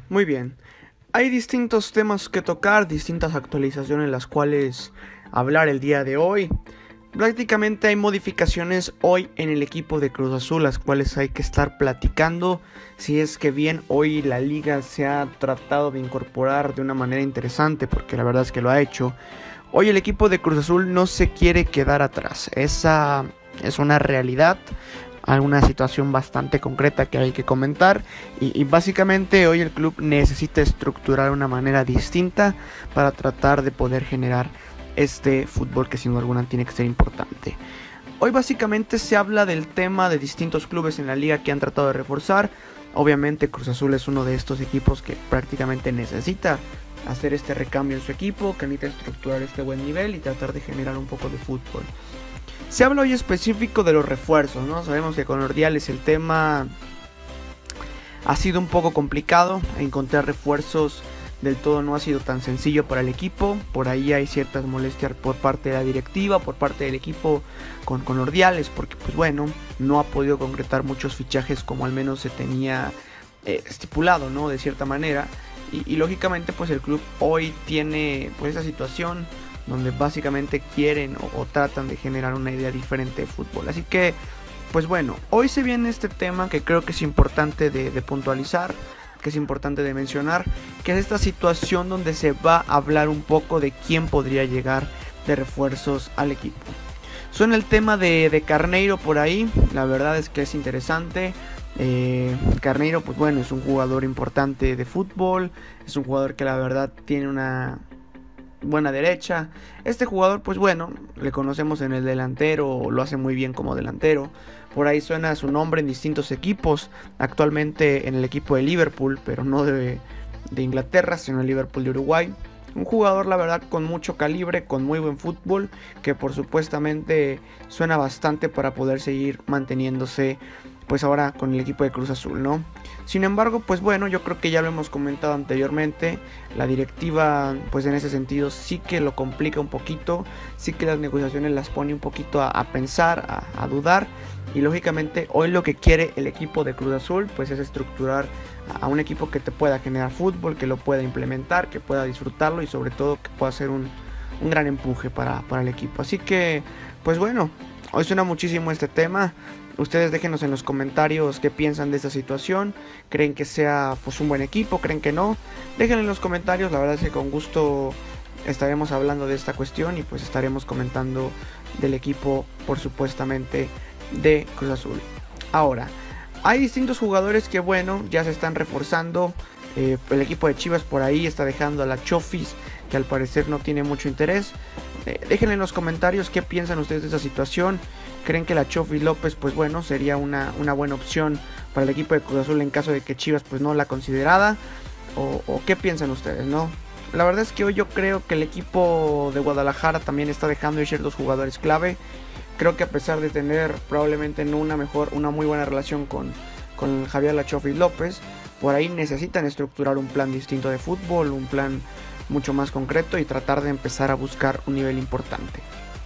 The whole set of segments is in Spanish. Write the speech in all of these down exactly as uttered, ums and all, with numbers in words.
Muy bien. Hay distintos temas que tocar, distintas actualizaciones las cuales hablar el día de hoy. Prácticamente hay modificaciones hoy en el equipo de Cruz Azul, las cuales hay que estar platicando. Si es que bien hoy la liga se ha tratado de incorporar de una manera interesante, porque la verdad es que lo ha hecho. Hoy el equipo de Cruz Azul no se quiere quedar atrás. Esa es una realidad. Alguna situación bastante concreta que hay que comentar y, y básicamente hoy el club necesita estructurar una manera distinta para tratar de poder generar este fútbol que sin duda alguna tiene que ser importante. Hoy básicamente se habla del tema de distintos clubes en la liga que han tratado de reforzar. Obviamente Cruz Azul es uno de estos equipos que prácticamente necesita hacer este recambio en su equipo, que necesita estructurar este buen nivel y tratar de generar un poco de fútbol. Se habla hoy específico de los refuerzos, ¿no? Sabemos que con Ordiales el tema ha sido un poco complicado. Encontrar refuerzos del todo no ha sido tan sencillo para el equipo. Por ahí hay ciertas molestias por parte de la directiva, por parte del equipo con, con Ordiales, porque pues bueno, no ha podido concretar muchos fichajes como al menos se tenía eh, estipulado, ¿no? De cierta manera. Y, y lógicamente pues el club hoy tiene pues esa situación donde básicamente quieren o, o tratan de generar una idea diferente de fútbol. Así que, pues bueno, hoy se viene este tema que creo que es importante de, de puntualizar, que es importante de mencionar, que es esta situación donde se va a hablar un poco de quién podría llegar de refuerzos al equipo. Suena el tema de, de Carneiro por ahí, la verdad es que es interesante. Eh, Carneiro, pues bueno, es un jugador importante de fútbol, es un jugador que la verdad tiene una buena derecha. Este jugador, pues bueno, le conocemos en el delantero, lo hace muy bien como delantero. Por ahí suena su nombre en distintos equipos, actualmente en el equipo de Liverpool, pero no de, de Inglaterra, sino el Liverpool de Uruguay. Un jugador, la verdad, con mucho calibre, con muy buen fútbol, que por supuestamente suena bastante para poder seguir manteniéndose pues ahora con el equipo de Cruz Azul, ¿no? Sin embargo, pues bueno, yo creo que ya lo hemos comentado anteriormente, la directiva pues en ese sentido sí que lo complica un poquito, sí que las negociaciones las pone un poquito a, a pensar, a, a dudar, y lógicamente hoy lo que quiere el equipo de Cruz Azul pues es estructurar a, a un equipo que te pueda generar fútbol, que lo pueda implementar, que pueda disfrutarlo y sobre todo que pueda ser un, un gran empuje para, para el equipo. Así que, pues bueno, hoy suena muchísimo este tema. Ustedes déjenos en los comentarios qué piensan de esta situación. ¿Creen que sea pues un buen equipo? ¿Creen que no? Déjenlo en los comentarios. La verdad es que con gusto estaremos hablando de esta cuestión y pues estaremos comentando del equipo por supuestamente de Cruz Azul. Ahora, hay distintos jugadores que bueno, ya se están reforzando. Eh, el equipo de Chivas por ahí está dejando a la Chofis, que al parecer no tiene mucho interés. Eh, déjenle en los comentarios qué piensan ustedes de esa situación. ¿Creen que la Chofis López pues bueno sería una, una buena opción para el equipo de Cruz Azul en caso de que Chivas pues no la considerara? ¿O, o qué piensan ustedes, no? La verdad es que hoy yo creo que el equipo de Guadalajara también está dejando ir ciertos jugadores clave. Creo que a pesar de tener probablemente no una mejor, una muy buena relación con, con Javier La Chofis López, por ahí necesitan estructurar un plan distinto de fútbol, un plan mucho más concreto y tratar de empezar a buscar un nivel importante.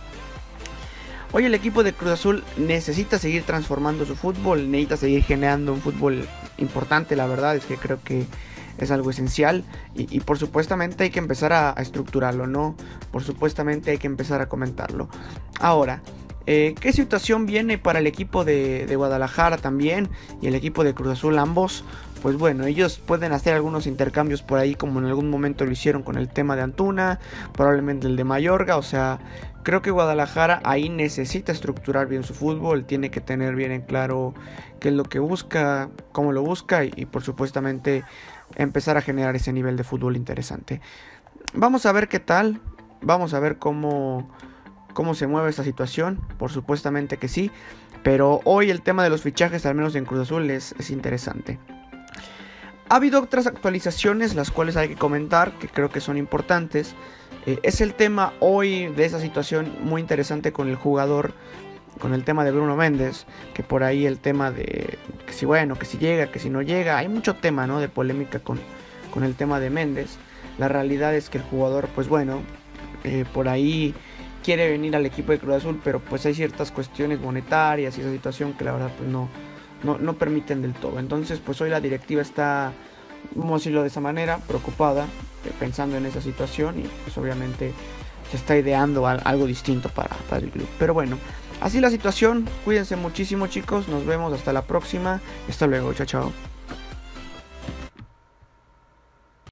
Hoy el equipo de Cruz Azul necesita seguir transformando su fútbol, necesita seguir generando un fútbol importante, la verdad es que creo que es algo esencial y, y por supuestamente hay que empezar a, a estructurarlo, ¿no? Por supuestamente hay que empezar a comentarlo. Ahora, eh, ¿qué situación viene para el equipo de, de Guadalajara también y el equipo de Cruz Azul ambos? Pues bueno, ellos pueden hacer algunos intercambios por ahí como en algún momento lo hicieron con el tema de Antuna, probablemente el de Mayorga, o sea, creo que Guadalajara ahí necesita estructurar bien su fútbol, tiene que tener bien en claro qué es lo que busca, cómo lo busca y, y por supuestamente empezar a generar ese nivel de fútbol interesante. Vamos a ver qué tal, vamos a ver cómo, cómo se mueve esta situación, por supuestamente que sí, pero hoy el tema de los fichajes, al menos en Cruz Azul, es, es interesante. Ha habido otras actualizaciones las cuales hay que comentar, que creo que son importantes. Eh, es el tema hoy de esa situación muy interesante con el jugador, con el tema de Bruno Méndez, que por ahí el tema de que si bueno, que si llega, que si no llega, hay mucho tema, ¿no? De polémica con, con el tema de Méndez. La realidad es que el jugador, pues bueno, eh, por ahí quiere venir al equipo de Cruz Azul, pero pues hay ciertas cuestiones monetarias y esa situación que la verdad pues no... No, no permiten del todo. Entonces pues hoy la directiva está vamos a decirlo de esa manera, preocupada, eh, pensando en esa situación, y pues obviamente se está ideando al, algo distinto para, para el club. Pero bueno, así la situación. Cuídense muchísimo, chicos, nos vemos hasta la próxima. Hasta luego, chao chao.